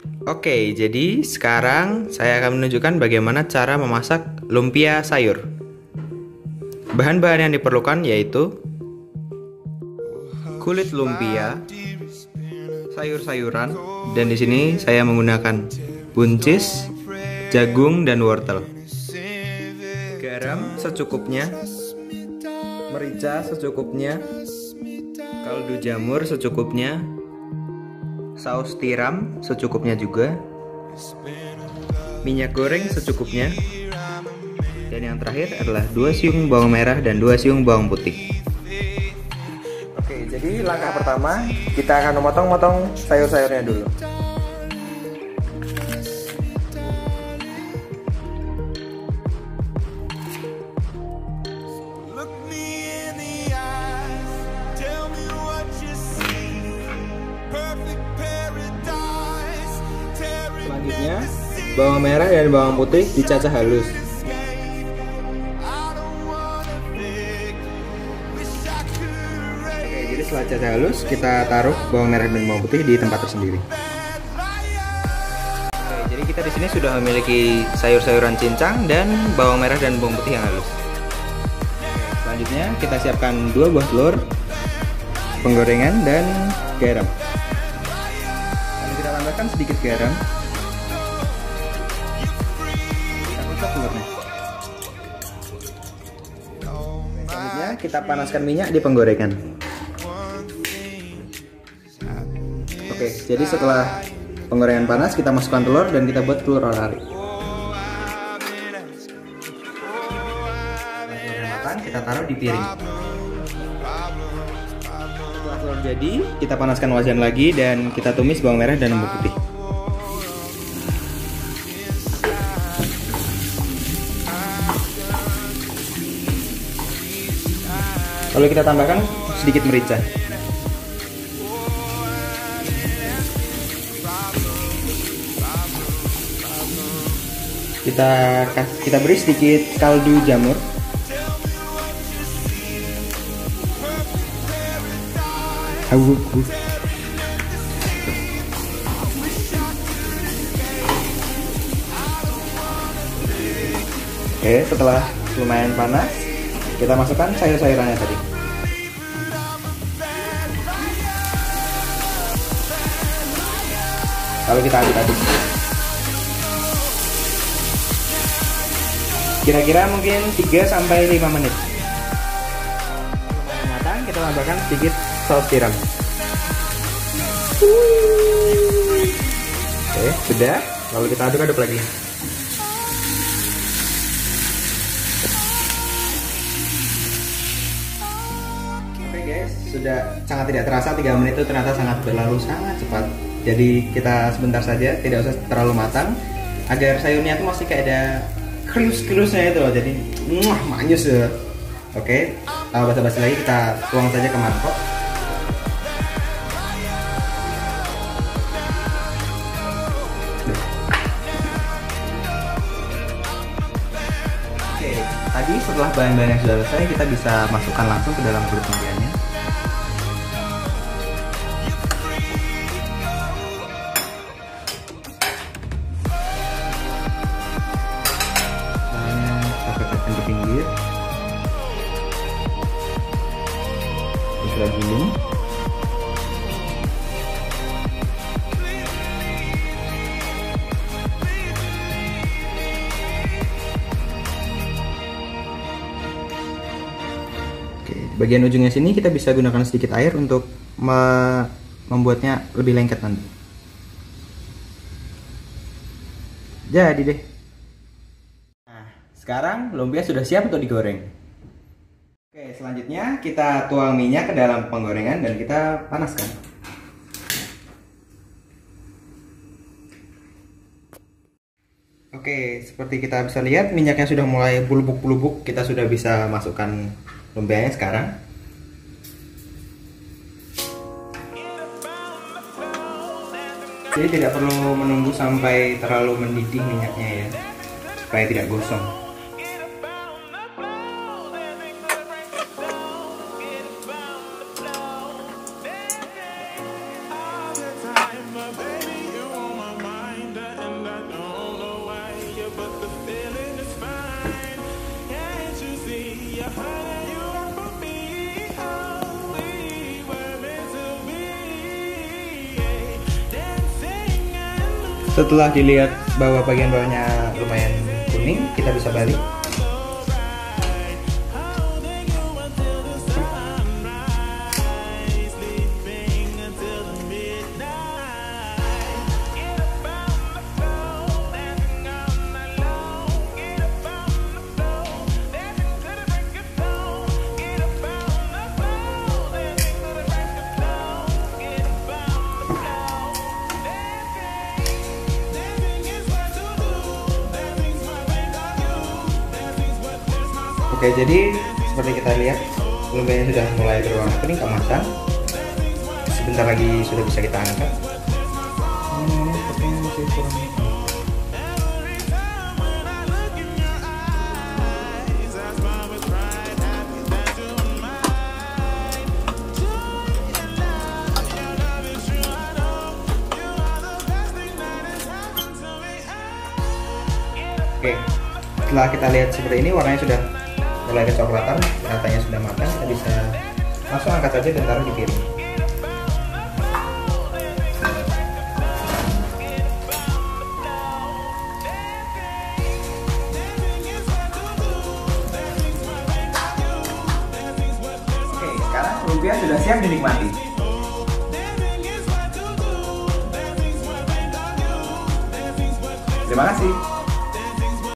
Oke, jadi sekarang saya akan menunjukkan bagaimana cara memasak lumpia sayur. Bahan-bahan yang diperlukan yaitu kulit lumpia, sayur-sayuran, dan di sini saya menggunakan buncis, jagung, dan wortel. Garam secukupnya, merica secukupnya, kaldu jamur secukupnya, saus tiram secukupnya juga, minyak goreng secukupnya, dan yang terakhir adalah 2 siung bawang merah dan 2 siung bawang putih. Oke, jadi langkah pertama kita akan memotong-motong sayur-sayurnya dulu. Selanjutnya, bawang merah dan bawang putih dicacah halus. Oke, jadi setelah cacah halus, kita taruh bawang merah dan bawang putih di tempat tersendiri. Oke, jadi kita di sini sudah memiliki sayur-sayuran cincang dan bawang merah dan bawang putih yang halus. Oke, selanjutnya kita siapkan 2 buah telur, penggorengan, dan garam. Lalu kita tambahkan sedikit garam. Telurnya. Selanjutnya kita panaskan minyak di penggorengan. Oke, jadi setelah penggorengan panas kita masukkan telur dan kita buat telur orari. Setelah matang kita taruh di piring. Setelah telur jadi, kita panaskan wajan lagi dan kita tumis bawang merah dan bawang putih. Lalu kita tambahkan sedikit merica. Kita beri sedikit kaldu jamur. Oke, setelah lumayan panas, kita masukkan sayur-sayurannya tadi. Lalu kita aduk-aduk. Kira-kira mungkin 3-5 menit. Lumayan matang, kita tambahkan sedikit saus tiram. Oke, sudah. Lalu kita aduk-aduk lagi. Sudah sangat tidak terasa, 3 menit itu ternyata sangat berlalu sangat cepat. Jadi kita sebentar saja, tidak usah terlalu matang, agar sayurnya itu masih kayak ada krius-kriusnya itu loh, jadi manis ya. Oke, basa-basi lagi, kita tuang saja ke mangkok. Oke, tadi setelah bahan-bahan yang sudah selesai, kita bisa masukkan langsung ke dalam kulit lumpianya. Di pinggir sudah gulung. Oke, bagian ujungnya sini kita bisa gunakan sedikit air untuk membuatnya lebih lengket nanti. Jadi deh. Sekarang lumpia sudah siap untuk digoreng. Oke, selanjutnya kita tuang minyak ke dalam penggorengan dan kita panaskan. Oke, seperti kita bisa lihat minyaknya sudah mulai bulbuk-bulbuk. Kita sudah bisa masukkan lumpianya sekarang. Jadi tidak perlu menunggu sampai terlalu mendidih minyaknya ya, supaya tidak gosong. Setelah dilihat bahwa bagian bawahnya lumayan kuning, kita bisa balik. Oke, jadi seperti kita lihat lumpianya sudah mulai berwarna kuning keemasan. Sebentar lagi sudah bisa kita angkat. Oke, setelah kita lihat seperti ini, warnanya sudah mulai kecoklatan, ratanya sudah matang, kita bisa langsung angkat saja dan taruh di piring. Oke, sekarang lumpia sudah siap dinikmati. Terima kasih.